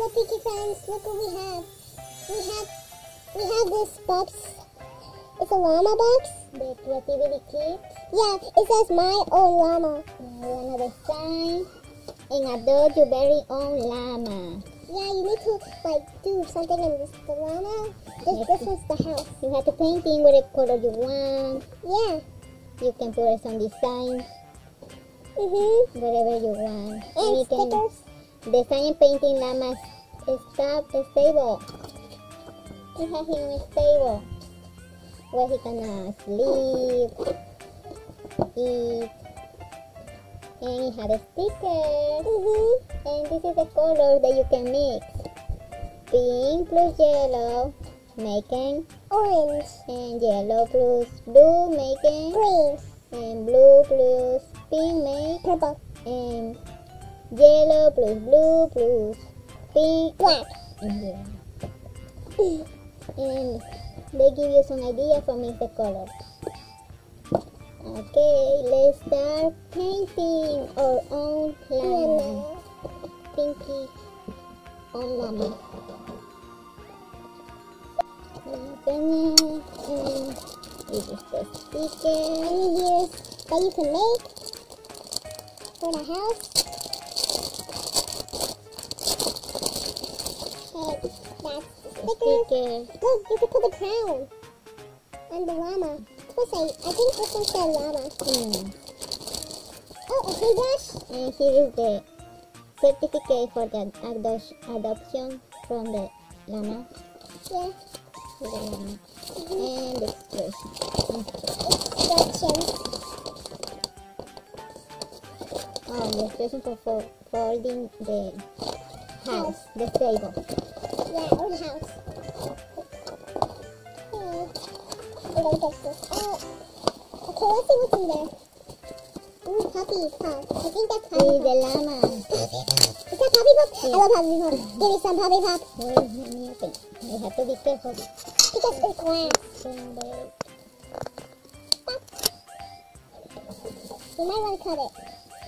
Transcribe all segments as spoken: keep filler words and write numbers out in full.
Pinky friends, look what we have. We have we have this box. It's a llama box. The creativity kit. Yeah, it says my own llama. Yeah, we wanna design and adopt your very own llama. Yeah, you need to like do something in this the llama. This Yes. this one's the house. You have to paint in whatever color you want. Yeah. You can put some design, Mhm. whatever you want. And you can stickers. design and painting llamas stop stable. You have him stable where he can uh, sleep, eat, and he has a sticker. Mhm. And this is the color that you can mix. Pink plus yellow, making, Orange. and yellow plus blue, making, Green. and blue plus pink, make, Purple. and yellow plus blue plus pink, Black. and yellow. And they give you some idea for mix the colors. Okay, let's start painting our own llama. Pinky on llama. And this is the sticker. Any years that you can make for the house. Okay, that's the The sticker. sticker. Look, you could put the crown on the llama. What's I? I think this one's the llama. Hmm. Oh, a paintbrush. And here is the certificate for the ado- adoption from the llama. Yeah. To the llama. And the expression. Instructions. Oh, the expression for fo- folding the house, the stable. Yeah, or the house. Okay. We're gonna fix this up. Okay, let's see what's in there. Ooh, puppy puff. I think that's See puppy the puff. llama. Is that puppy puff? I love puppy puff. Give me some puppy puff. Wait, let me open. You have to be careful. Because it's glass. Somebody- You might want to cut it.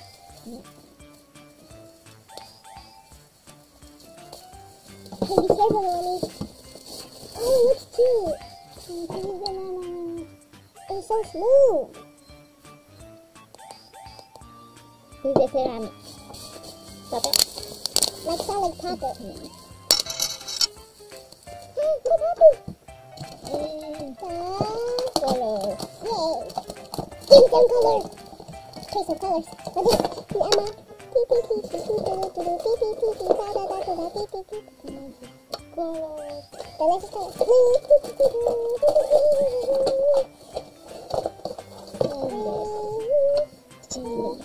Hey, be careful, mommy. Oh, it looks cute. See the llama. It's so smooth. See the ceramic. Stop it. Like solid puppet. Mm. Hey, look at puppy. And Ah, color. yay. Give me some colors. Okay, some colors. What is the Emma? Pee pee pee pee pee pee pee pee pee pee pee pee da da da da da pee pee pee. Color. The next color. And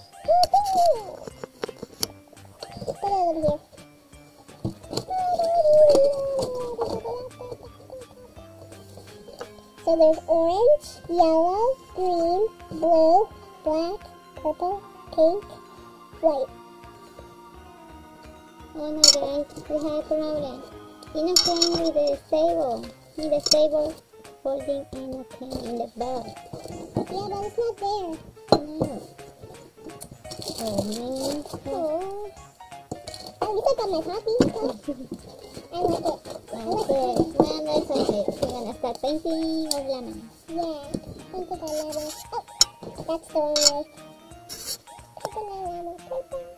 Put it over here. So there's orange, yellow, green, blue, black, purple, pink, white. oh no, guys, we have a problem. You're not playing with the stable. With the stable folding and okay in the box. Yeah, but it's not there. No. Oh man. Oh, oh you took out my puppy. I like it. I like Okay, it. now let's okay. We're gonna start painting our lemon. Yeah, I think I love it. Oh, that's the wrong way. Purple llama, purple llama.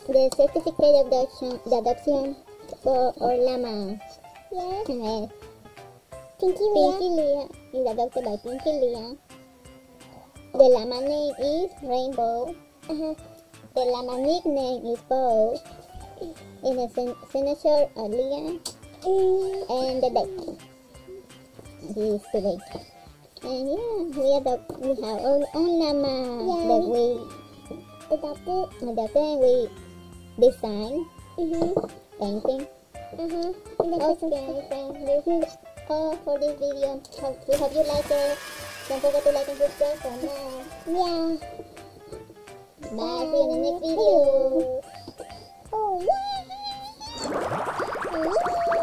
the certificate of adoption, the adoption for our LlAMA. Yes. Uh, Pinky Pinky Leah. Leah is adopted by Pinky Leah. The LlAMA name is Rainbow. Uh-huh. The LlAMA nickname is Bow. And the sen- senator are Leah Mm. and the date. He is today. And yeah, we adopt, we have our own LlAMA Yeah. that we Adopted. adopted and we design, Mm-hmm. painting. Uh-huh. And then put some Okay, friends, this is all for this video. Hope, we hope you like it. Don't forget to like and subscribe for more. Yeah. Bye, see you in the next video. Oh, yeah.